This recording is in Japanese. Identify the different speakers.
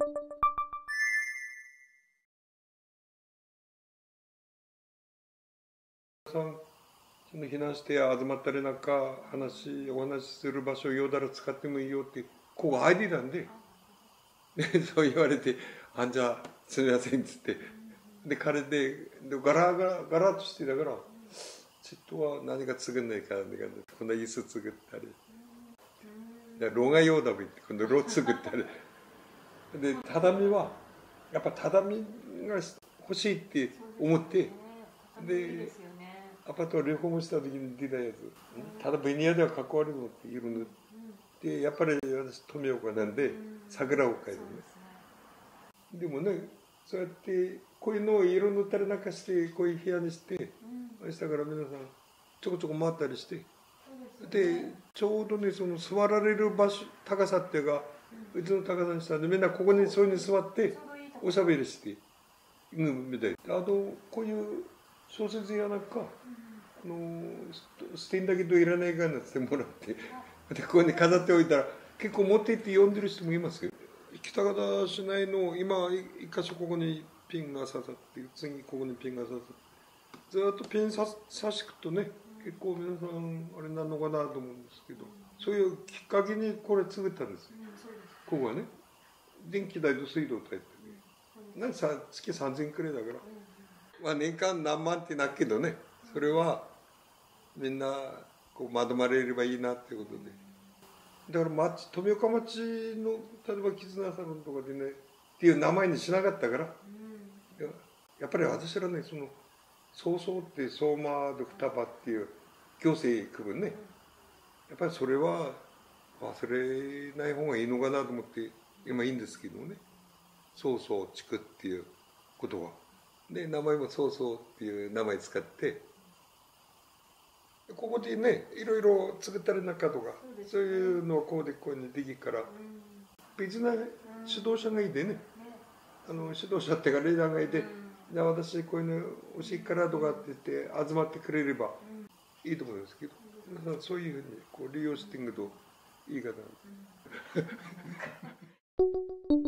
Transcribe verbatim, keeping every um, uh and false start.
Speaker 1: さん避難して集まったりなんか話お話しする場所をようだら使ってもいいよってここアイディなんでそう言われて「あんじゃすみません」っつってで彼でガラガラガラッとしてだからちょっとは何か作んないかってこんな椅子作ったり炉が用だもんって今度炉作ったりで畳はやっぱ畳が欲しいって思ってでアパートをリフォームした時に出たやつただベニヤではかっこ悪いのっているのでやっぱり私富岡なんで桜を描いてねでもねそうやってこういうのを色塗ったりなんかしてこういう部屋にして明日から皆さんちょこちょこ回ったりしてでちょうどねその座られる場所高さっていうかうちの高さにしたんでみんなここにそういうに座っておしゃべりしてみたいあとこういう小説やなんかあの捨てんだけどいらないかなってもらってでここに飾っておいたら結構持って行って読んでる人もいますよ。北方市内の今一箇所ここにピンが刺さって次ここにピンが刺さってずっとピン刺刺していくとね結構皆さんあれなのかなと思うんですけどそういうきっかけにこれ作ったんですよ。ここはね電気代と水道代ってなんさ月さんぜんえんくらいだから、まあ、年間何万ってなるけどねそれはみんなこうまとまれればいいなっていうことで。だから町富岡町の例えば絆サロンとかでねっていう名前にしなかったから、うん、やっぱり私らねそのそうそうって相馬で双葉っていう行政区分ねやっぱりそれは忘れない方がいいのかなと思って今いいんですけどねそうそう地区っていうことはで名前もそうそうっていう名前使ってここでねいろいろ作ったりなんかとかそう,、いうのをこうでこうにできるから別な指導者がいてねあの指導者っていうかリーダーがいてじゃあ私こういうの欲しいからとかって言って集まってくれればいいと思うんですけどそういうふうにこう利用していくといいかな。